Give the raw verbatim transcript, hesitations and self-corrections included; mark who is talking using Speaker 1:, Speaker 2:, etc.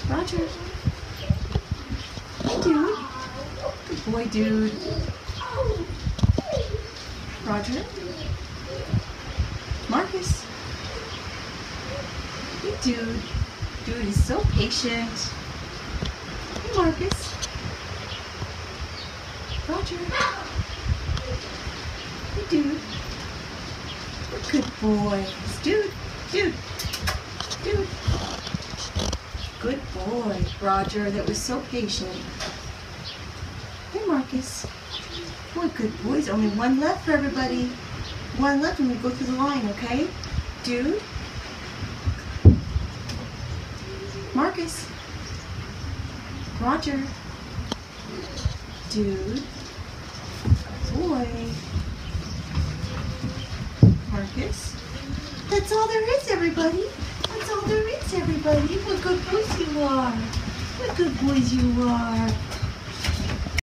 Speaker 1: Roger. Hey, dude. Good boy, dude. Roger. Marcus. Hey, dude. Dude is so patient. Hey, Marcus. Roger. Hey, dude. Good boys. Dude. Dude. Dude. Good boy, Roger. That was so patient. Hey, Marcus. Boy, good boys. Only one left for everybody. One left when we go through the line, okay? Dude. Marcus. Roger. Dude. Boy. Marcus. That's all there is, everybody. That's all there is, everybody. What good boys you are. What good boys you are.